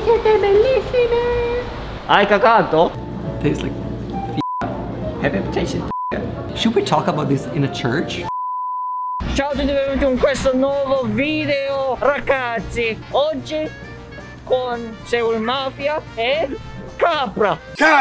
siete bellissime! Hai cagato? Tastes like Have you tasted? Should we talk about this in a church? Ciao a tutti e benvenuti in questo nuovo video, ragazzi. Oggi con Seul Mafia e Capra.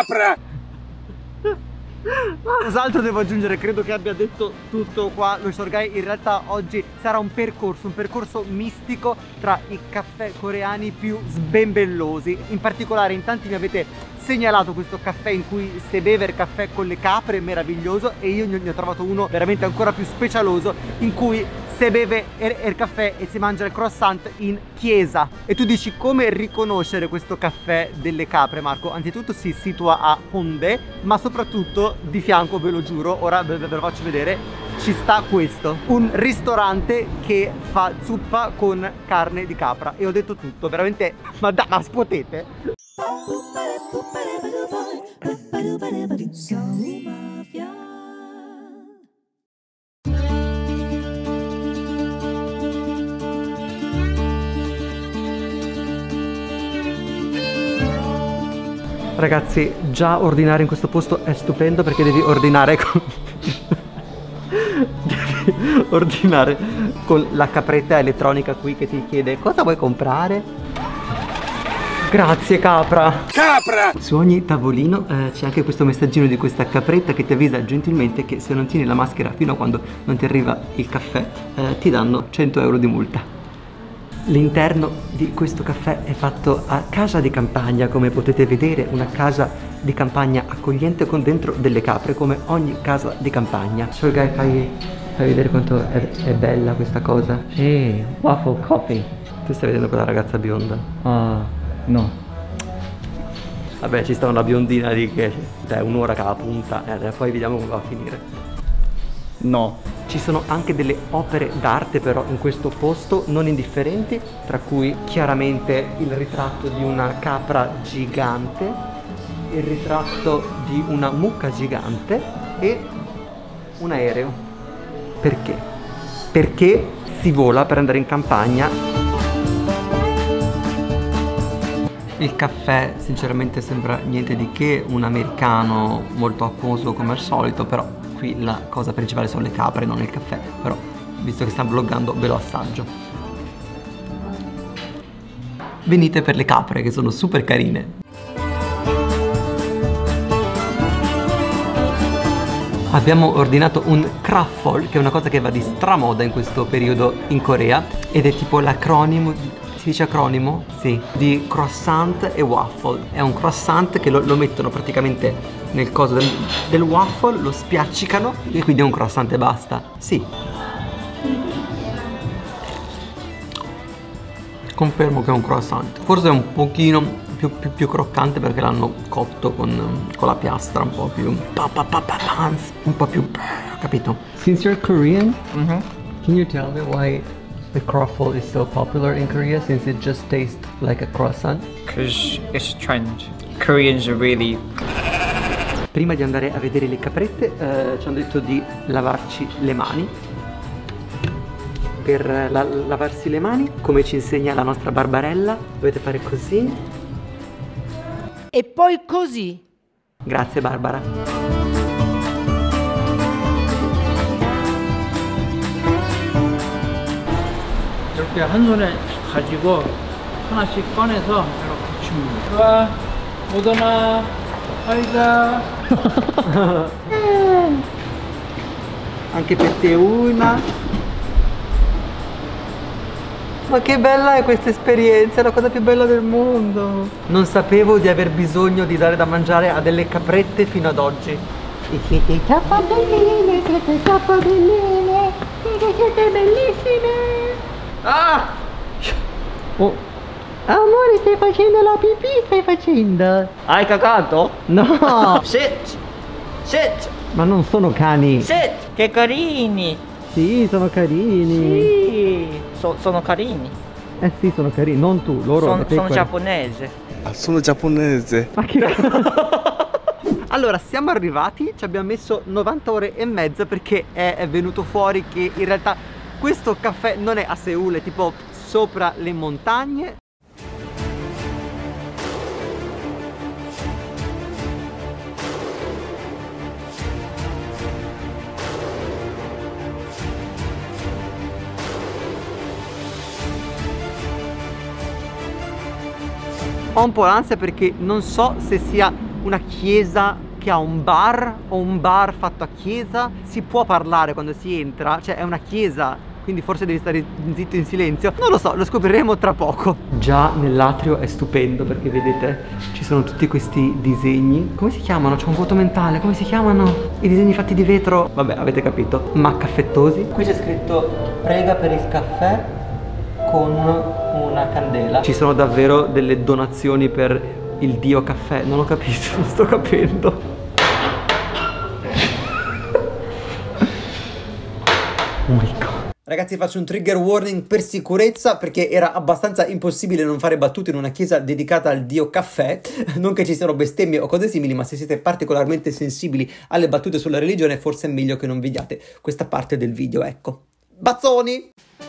Cos'altro devo aggiungere? Credo che abbia detto tutto qua lo Sorgai. In realtà oggi sarà un percorso mistico tra i caffè coreani più sbembellosi. In particolare in tanti mi avete segnalato questo caffè in cui si beve il caffè con le capre, meraviglioso, e io ne ho trovato uno veramente ancora più specialoso in cui si beve il caffè e si mangia il croissant in chiesa. E tu dici come riconoscere questo caffè delle capre, Marco? Anzitutto si situa a Hongdae, ma soprattutto di fianco, ve lo giuro, ora ve lo faccio vedere, ci sta questo, un ristorante che fa zuppa con carne di capra. E ho detto tutto, veramente, ma potete? Ragazzi, già ordinare in questo posto è stupendo perché devi ordinare con... devi ordinare con la capretta elettronica qui che ti chiede cosa vuoi comprare. Grazie capra! Su ogni tavolino c'è anche questo messaggino di questa capretta che ti avvisa gentilmente che se non tieni la maschera fino a quando non ti arriva il caffè ti danno 100 euro di multa. L'interno di questo caffè è fatto a casa di campagna, come potete vedere, una casa di campagna accogliente con dentro delle capre, come ogni casa di campagna. Sorgai, fai vedere quanto è bella questa cosa. Waffle coffee. Tu stai vedendo quella ragazza bionda? No. Vabbè, ci sta una biondina lì che è un'ora che la punta, poi vediamo come va a finire. No. Ci sono anche delle opere d'arte però in questo posto non indifferenti, tra cui chiaramente il ritratto di una capra gigante, il ritratto di una mucca gigante e un aereo. Perché? Perché si vola per andare in campagna. Il caffè sinceramente sembra niente di che, un americano molto acquoso come al solito, però qui la cosa principale sono le capre, non il caffè. Però visto che stanno vloggando ve lo assaggio. Venite per le capre che sono super carine. Abbiamo ordinato un craffle, che è una cosa che va di stramoda in questo periodo in Corea, ed è tipo l'acronimo, si dice acronimo? Sì, di croissant e waffle. È un croissant che lo mettono praticamente nel coso del waffle, lo spiaccicano e quindi è un croissant e basta. Sì. Confermo che è un croissant. Forse è un pochino più croccante perché l'hanno cotto con la piastra un po' più un po' più, capito? Since you're Korean, can you tell me why the croffle is so popular in Korea, since it just tastes like a croissant? Because it's a trend. Koreans are really... Prima di andare a vedere le caprette ci hanno detto di lavarci le mani. Per lavarsi le mani, come ci insegna la nostra Barbarella, dovete fare così. E poi così. Grazie Barbara. 이렇게 한 손에 가지고 하나씩 꺼내서 이렇게 줍니다. 좋아, 오더나, 아이자. Anche per te una. Ma che bella è questa esperienza, è la cosa più bella del mondo. Non sapevo di aver bisogno di dare da mangiare a delle caprette fino ad oggi. E siete troppo belline, siete troppo belline, siete bellissime! Ah! Oh. Amore, stai facendo la pipì, stai facendo? Hai cagato? No! Sit! Sit! Ma non sono cani. Sit! Che carini! Sì, sono carini. Sì! Sono carini. Eh sì, sono carini, non tu, loro. Sono giapponese. Sono giapponese. Ma che Allora, siamo arrivati, ci abbiamo messo 90 ore e mezza perché è venuto fuori che in realtà questo caffè non è a Seul, è tipo sopra le montagne. Ho un po' l'ansia perché non so se sia una chiesa che ha un bar o un bar fatto a chiesa. Si può parlare quando si entra, cioè è una chiesa, quindi forse devi stare zitto in silenzio. Non lo so, lo scopriremo tra poco. Già nell'atrio è stupendo perché vedete ci sono tutti questi disegni. Come si chiamano? C'è un vuoto mentale. Come si chiamano? I disegni fatti di vetro. Vabbè, avete capito. Ma caffettosi. Qui c'è scritto prega per il caffè con una candela. Ci sono davvero delle donazioni per il dio caffè. Non ho capito, non sto capendo. Oh my god. Ragazzi, faccio un trigger warning per sicurezza perché era abbastanza impossibile non fare battute in una chiesa dedicata al dio caffè. Non che ci siano bestemmie o cose simili, ma se siete particolarmente sensibili alle battute sulla religione forse è meglio che non vediate questa parte del video, ecco. Bazzoni!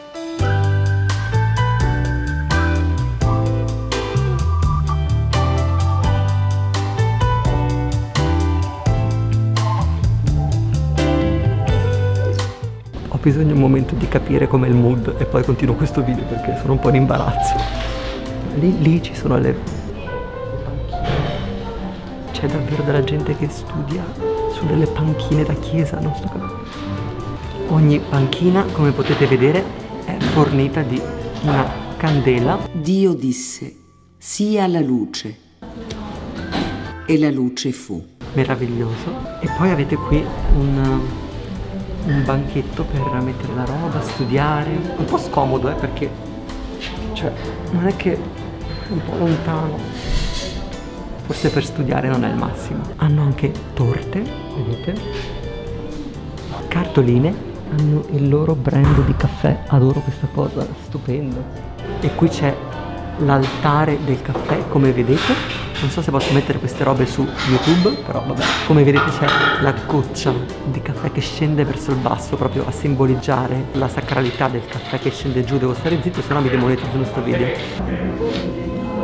Ho bisogno un momento di capire com'è il mood e poi continuo questo video perché sono un po' in imbarazzo. Lì ci sono le panchine. C'è davvero della gente che studia su delle panchine da chiesa, non sto capendo. Ogni panchina, come potete vedere, è fornita di una candela. Dio disse, sia la luce. E la luce fu. Meraviglioso. E poi avete qui un banchetto per mettere la roba, studiare. Un po' scomodo perché cioè non è che è un po' lontano, forse per studiare non è il massimo. Hanno anche torte, vedete, cartoline, hanno il loro brand di caffè. Adoro questa cosa, stupendo. E qui c'è l'altare del caffè, come vedete. Non so se posso mettere queste robe su YouTube, però vabbè. Come vedete c'è la goccia di caffè che scende verso il basso, proprio a simboleggiare la sacralità del caffè che scende giù. Devo stare zitto, se no mi demonetizzo questo video.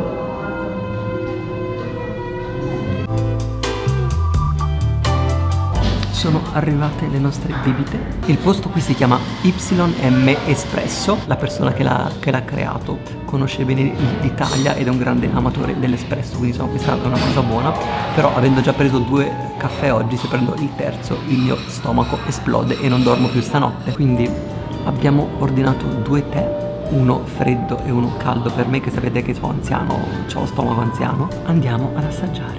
Sono arrivate le nostre bibite. Il posto qui si chiama YM Espresso. La persona che l'ha creato conosce bene l'Italia ed è un grande amatore dell'espresso, quindi insomma questa è una cosa buona. Però avendo già preso 2 caffè oggi, se prendo il terzo il mio stomaco esplode e non dormo più stanotte. Quindi abbiamo ordinato 2 tè, uno freddo e uno caldo per me, che sapete che sono anziano, ho lo stomaco anziano. Andiamo ad assaggiare.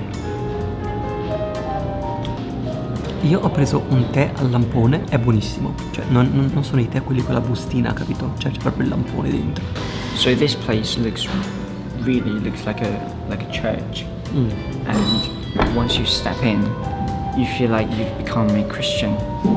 Io ho preso un tè al lampone, è buonissimo. Cioè non sono i tè quelli con la bustina, capito? Cioè c'è proprio il lampone dentro. So this place looks like a church. And once you step in, you feel like you've become a Christian.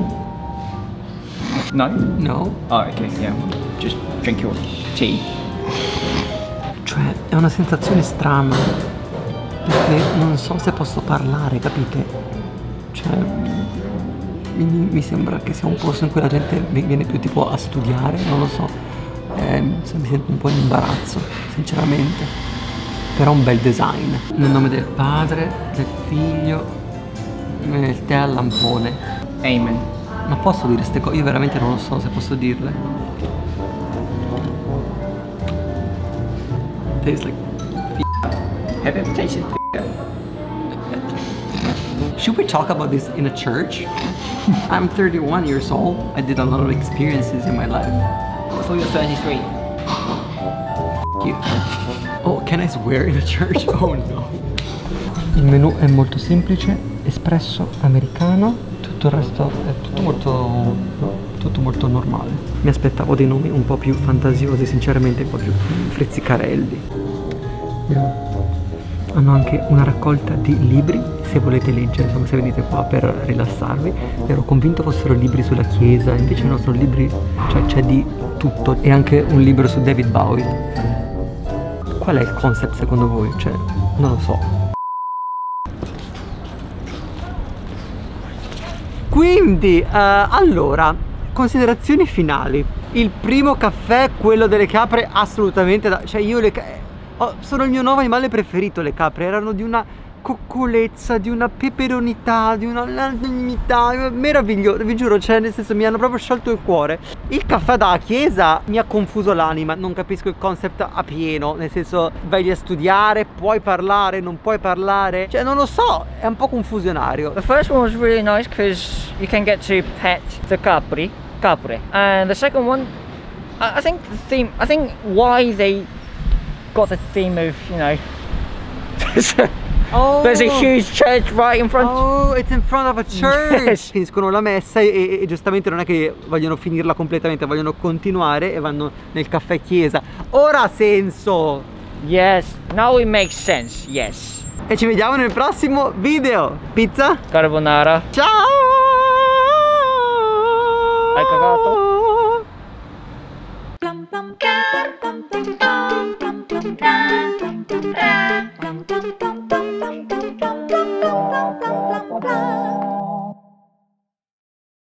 No? No? Oh, okay, yeah. Just drink your tea. Cioè è una sensazione strana, perché non so se posso parlare, capite? Cioè mi sembra che sia un posto in cui la gente viene più tipo a studiare, non lo so. Mi sento un po' in imbarazzo, sinceramente. Però un bel design. Nel nome del Padre, del Figlio, il tè al lampone. Amen. Ma posso dire queste cose? Io veramente non lo so se posso dirle. Tastes like Have you ever tasted Should we talk about this in a church? I'm 31 years old. I did a lot of experiences in my life. I thought you were 33. You. Oh, can I swear in a church? Oh no. Il menù è molto semplice, espresso americano, tutto il resto è tutto molto normale. Mi aspettavo dei nomi un po' più fantasiosi, sinceramente, un po' più frizzicarelli. Hanno anche una raccolta di libri, se volete leggere, insomma, se venite qua per rilassarvi. Ero convinto fossero libri sulla chiesa, invece no, sono libri, cioè c'è di tutto. E anche un libro su David Bowie. Qual è il concept secondo voi? Cioè, non lo so. Quindi, allora, considerazioni finali. Il primo caffè, quello delle capre, assolutamente cioè io sono il mio nuovo animale preferito, le capre. Erano di una coccolezza, di una peperonità, di un'anonimità meravigliosa, vi giuro, cioè nel senso mi hanno proprio sciolto il cuore. Il caffè da chiesa mi ha confuso l'anima, non capisco il concept a pieno, nel senso vai lì a studiare, puoi parlare, non puoi parlare, cioè non lo so, è un po' confusionario. The first one was really nice because you can get to pet the capri, and the second one, I think the theme, I think why they got the theme of, you know, there's a huge church right in front. Oh, it's in front of a church. Yes. Finiscono la messa e giustamente non è che vogliono finirla completamente, vogliono continuare e vanno nel caffè chiesa. Ora ha senso. Yes, now it makes sense, yes. E ci vediamo nel prossimo video. Pizza. Carbonara. Ciao. Hai cagato? Bum bum bum bum bum bum bum bum bum bum bum bum.